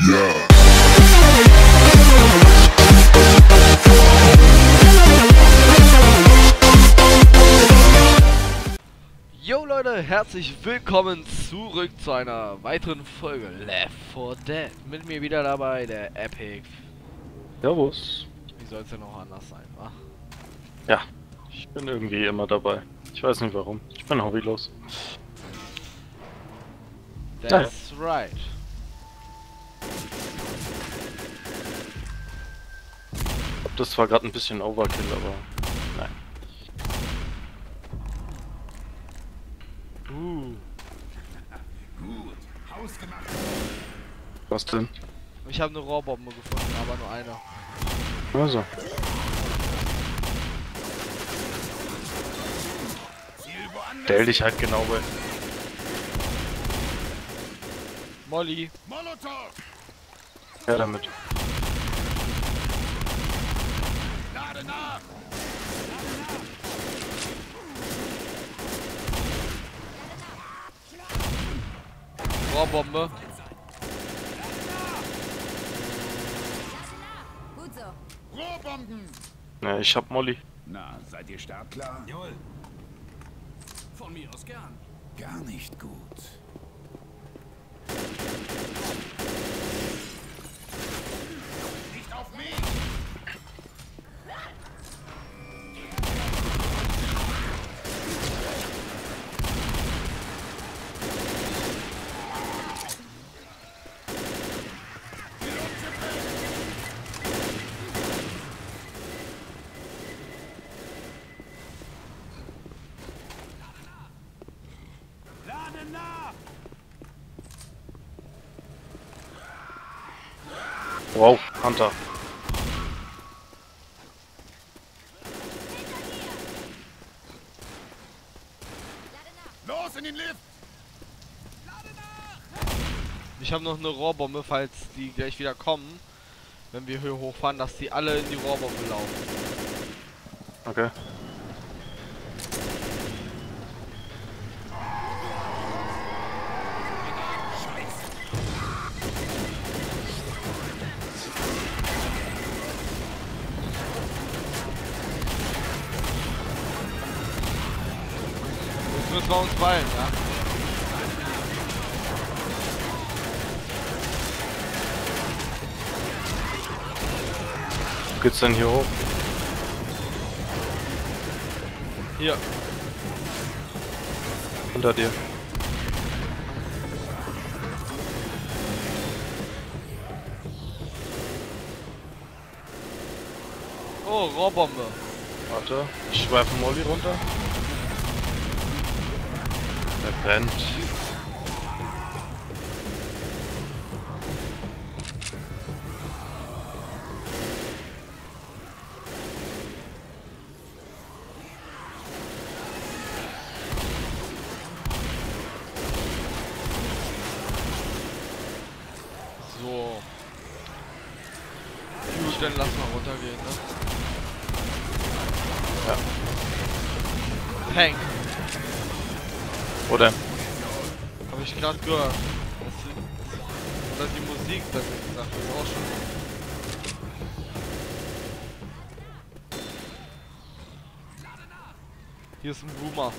Yo Leute, herzlich willkommen zurück zu einer weiteren Folge Left 4 Dead. Mit mir wieder dabei der Epic. Servus. Wie soll es denn noch anders sein, wa? Ja, ich bin irgendwie immer dabei. Ich weiß nicht warum. Ich bin hobbylos. That's right. Ich hab das zwar gerade ein bisschen Overkill, aber nein. Gut, hausgemacht. Was denn? Ich habe eine Rohrbombe gefunden, aber nur eine. Also. Stell dich halt genau bei. Molly. Molotov! Ja, damit. Lade nach! Rohrbombe. Gut so. Rohrbomben! Ja, ich hab Molly. Na, seid ihr startklar? Jawohl. Von mir aus gern. Gar nicht gut. Nicht auf mich! Lade nach! Wow, Hunter. Los in den Lift! Ich habe noch eine Rohrbombe, falls die gleich wieder kommen. Wenn wir hier hochfahren, dass die alle in die Rohrbombe laufen. Okay. Jetzt müssen wir uns beeilen, ja? Wo geht's denn hier hoch? Hier. Hinter dir. Oh, Rohrbombe. Warte, ich schweife Molly runter. Der brennt. So. Gut, dann lass mal runtergehen, ne? Ja. Peng. Oder? Habe ich gerade gehört. Oder die Musik, besser gesagt, ist auch schon. Hier ist ein Boomer.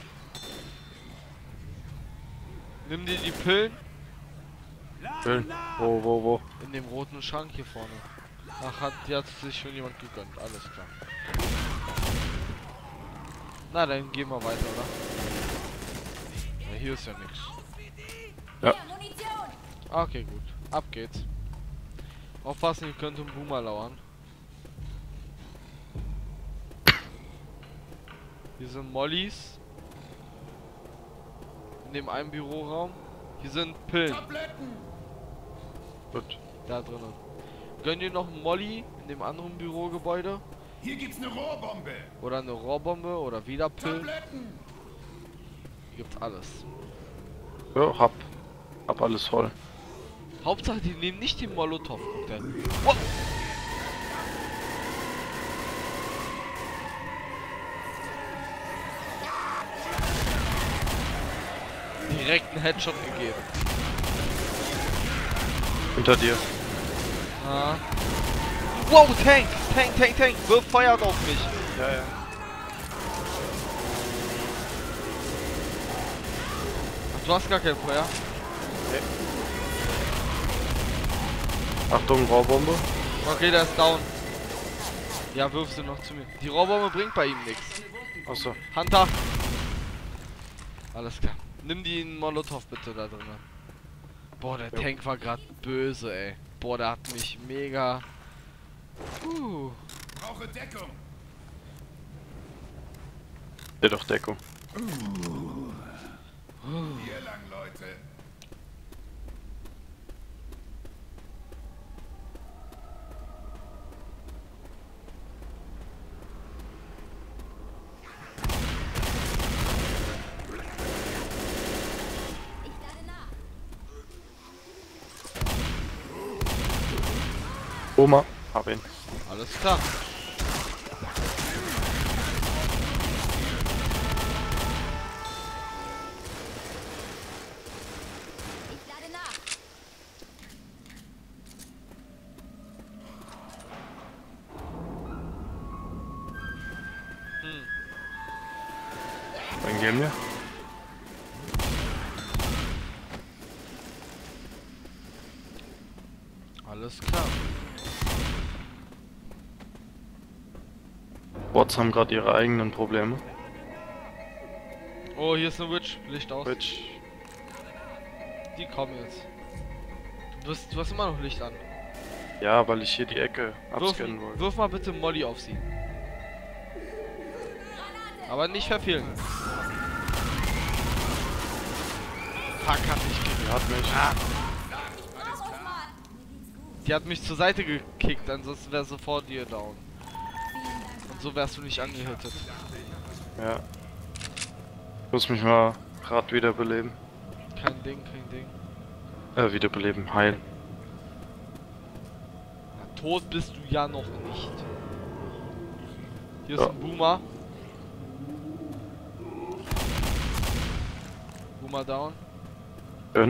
Nimm dir die Pillen Schön. Wo? in dem roten Schrank hier vorne. Ach, die hat sich schon jemand gegönnt. Alles klar. Na, dann gehen wir weiter, oder? Ja, hier ist ja nichts. Ja. Munition! Okay, gut. Ab geht's. Aufpassen, hier könnte ein Boomer lauern. Hier sind Mollys. In dem einen Büroraum. Hier sind Pillen. Tabletten! Gut. Da drinnen. Gönn dir noch einen Molly in dem anderen Bürogebäude. Hier gibt's eine Rohrbombe! Oder eine Rohrbombe oder wieder Pillen. Tabletten! Hier gibt's alles. Ja, hab alles voll. Hauptsache, die nehmen nicht den Molotow. Wow. Direkt einen Headshot gegeben. Hinter dir. Ah. Wow, Tank! Tank! Wirf Feuer auf mich! Ja, ja. Ach, du hast gar kein Feuer? Okay. Achtung, Rohrbombe. Okay, der ist down. Ja, wirf sie noch zu mir. Die Rohrbombe bringt bei ihm nichts. Achso. Hunter! Alles klar. Nimm die Molotow bitte da drin. Boah, der Tank war gerade böse, ey. Boah, der hat mich mega... Brauche Deckung. Der doch Deckung. Hier lang, Leute. Oma. Hab ihn. Alles klar. Dann gehen wir. Alles klar. Bots haben gerade ihre eigenen Probleme. Oh, hier ist eine Witch. Licht aus. Witch. Die kommen jetzt. Du hast immer noch Licht an. Ja, weil ich hier die Ecke abscannen wollte. Wirf mal bitte Molly auf sie. Aber nicht verfehlen. Fuck, hat mich gekickt. Die hat mich. Die hat mich zur Seite gekickt, ansonsten wäre sofort dir down. Und so wärst du nicht angehittet. Ja. Ich muss mich mal grad wiederbeleben. Kein Ding. Wiederbeleben, heilen. Na, tot bist du ja noch nicht. Hier ist Ja. ein Boomer. Boomer down. Schön.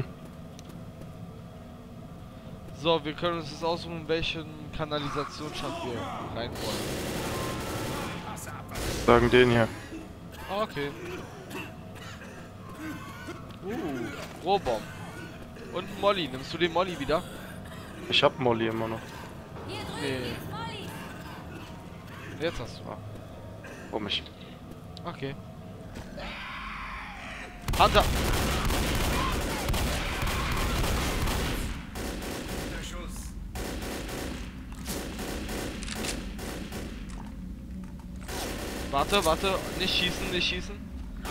So, wir können uns jetzt aussuchen, in welchen Kanalisationsschacht wir rein wollen. Sagen den hier. Ah, okay. Rohrbomb. Und Molly. Nimmst du den Molly wieder? Ich hab Molly immer noch. Nee. Jetzt hast du. Warum ich? Okay. Hunter! Der Schuss. Warte. Nicht schießen.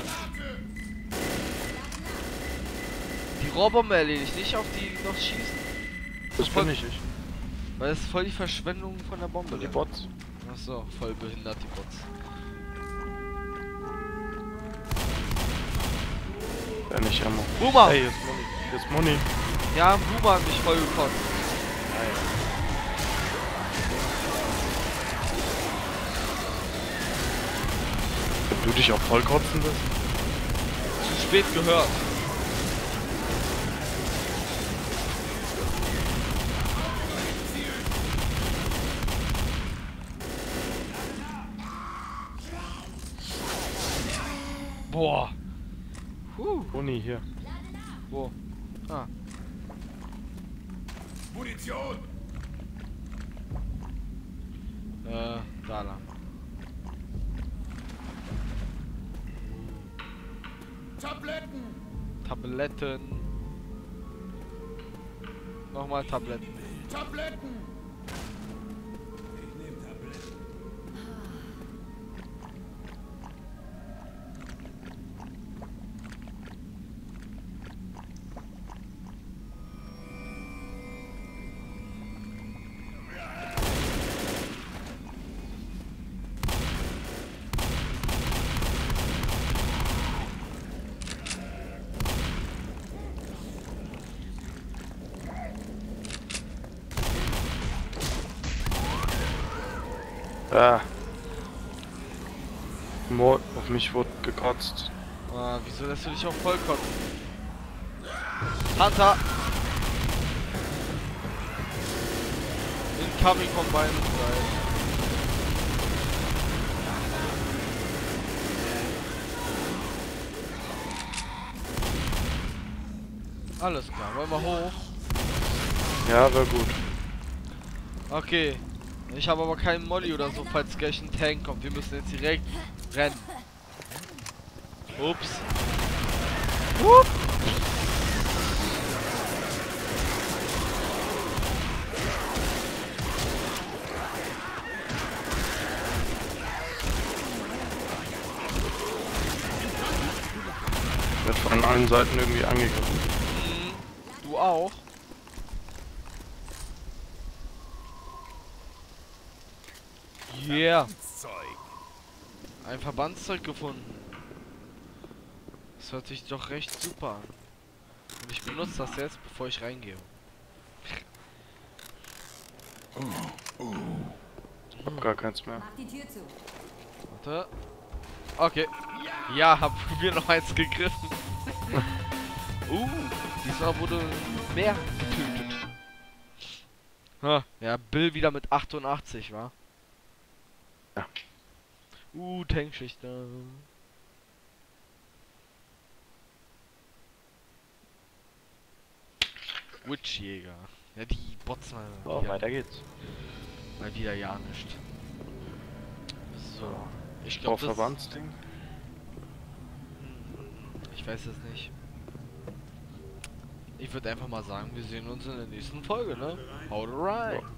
Die Rohrbombe erledigt, nicht auf die noch schießen. Das voll- bin ich. Weil es ist voll die Verschwendung von der Bombe. Die Bots. Achso, voll behindert die Bots. Ja, nicht Ammo. Boomer! Hey, hier ist Money. Hier ist Money. Ja, ein Boomer hat mich voll gekotzt. Wenn du dich auch voll kotzen willst. Zu spät gehört. Boah. Money hier. Wo? Ah. Munition. Da lang. Tabletten. Nochmal Tabletten. Ah. Auf mich wurde gekotzt. Ah, wieso lässt du dich auch voll kotzen? Hunter! Incoming von beiden Seiten. Alles klar, wollen wir hoch? Ja, wäre gut. Okay. Ich habe aber keinen Molly oder so, falls gleich ein Tank kommt. Wir müssen jetzt direkt rennen. Ups. Wird von allen Seiten irgendwie angegriffen. Du auch? Yeah. Zeug. Ein Verbandszeug gefunden. Das hört sich doch recht super an. Und ich benutze das jetzt, bevor ich reingehe. Hab gar keins mehr. Mach die Tür zu. Warte. Okay. Ja, hab mir noch eins gegriffen. Diesmal wurde mehr getötet. Ja, Bill wieder mit 88, wa? Ja. Tankschichter. Witchjäger. Ja, die Bots mal. So, wieder, weiter geht's. mal wieder ja nicht. So. Ich Auf glaube, Verbandsding. ich weiß es nicht. Ich würde einfach mal sagen, wir sehen uns in der nächsten Folge, ne? Haut rein!